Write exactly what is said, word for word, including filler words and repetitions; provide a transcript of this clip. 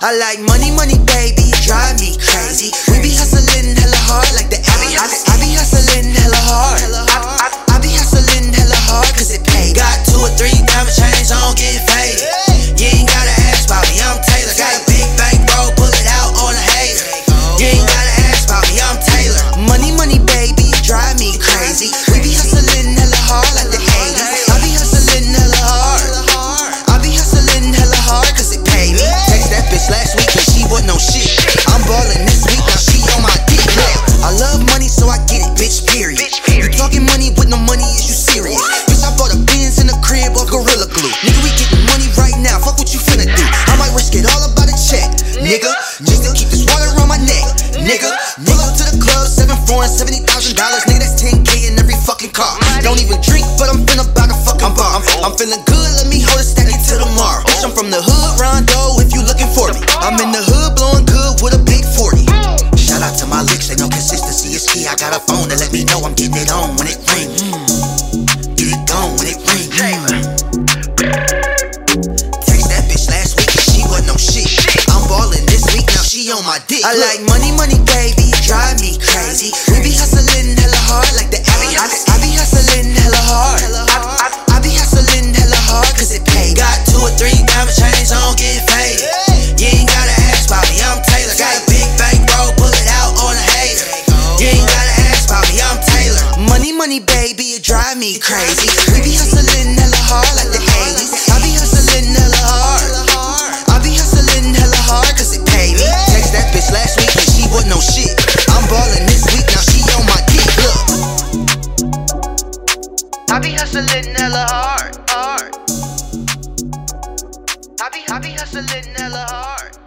I like money, money, baby, you drive me crazy. We be hustling hella hard like the I be, I, I be hustling hella hard. I, I, I be hustling hella hard cause it paid. Got two or three diamond chains on, getting faded. You ain't gotta ask about me, I'm Taylor. Got a big bank, bro, pull it out on a hater. You ain't gotta ask about me, I'm Taylor. Money, money, baby, you drive me crazy. We be hustling hella hard like the eighties. I be hustling hella hard. I be hustling hella hard cause it paid me. Text that bitch last week and she wasn't no shit. I'm ballin' this week, now she on my dick. I love money so I get it, bitch, period. You talking money with no money, is you serious? Bitch, I bought a Benz in the crib or Gorilla Glue. Nigga, we getting money right now, fuck what you finna do. I might risk it all about a check, nigga, just to keep this water around my neck, nigga. Nigga to the club, seven four and seventy thousand dollars, nigga, that's ten K in every fucking car. Don't even drink, but I'm finna buy the fucking bar. I'm, I'm feeling good, let me hold it, stack it till tomorrow. Bitch, I'm from the hood, Rondo, if you looking for me. I'm in the hood, blowing good with a big forty. Shout out to my licks, they know consistency is key. I got a phone that let me know I'm getting it on when it ring. Mm. Get it gone when it ring. Mm. Text that bitch last week and she wasn't no shit. I'm ballin' this week, now she on my dick. I like money, money, baby, you drive me crazy. We be hustling hella hard like the I be, I, I be hustling hella hard. I, I, I be hustling hella hard cause it paid. Got two or three diamond chains on, getting faded. You ain't gotta ask about me, I'm Taylor. Got a big bank, bro, pull it out on a hater. You ain't gotta ask about me, I'm Taylor. Money, money, baby, you drive me crazy. We be hustling hella hard like the eighties. I be hustling hella hard. I be hustling hella hard cause it paid me. Text that bitch last week and she wasn't no shit. I'm ballin' this week, now she on my dick, look. I be hustling hella hard, hard. I be, I be hustling hella hard.